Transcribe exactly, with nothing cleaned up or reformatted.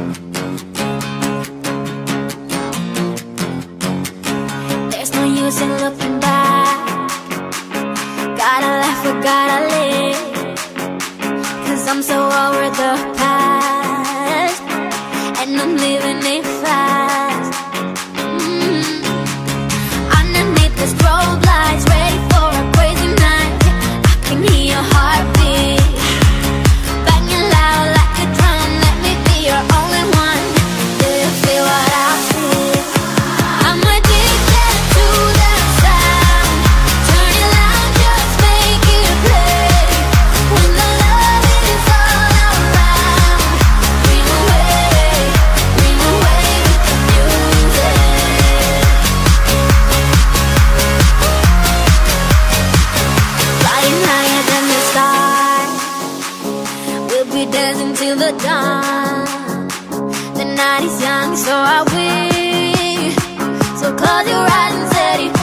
There's no use in looking back. Gotta laugh, we gotta live. Cause I'm so over the past, and I'm living it fast. mm. Underneath the strobe lights, ready for a crazy night. I can hear your heartbeat banging loud like a drum. Let me be your only one. Do you feel what I feel? I'm addicted to the sound. Turn it loud, just make it play. When the love is all around, dream away, dream away with the music. Flying higher than the stars, we'll be dancing till the dawn. The night is young, so are we. So close your eyes and set it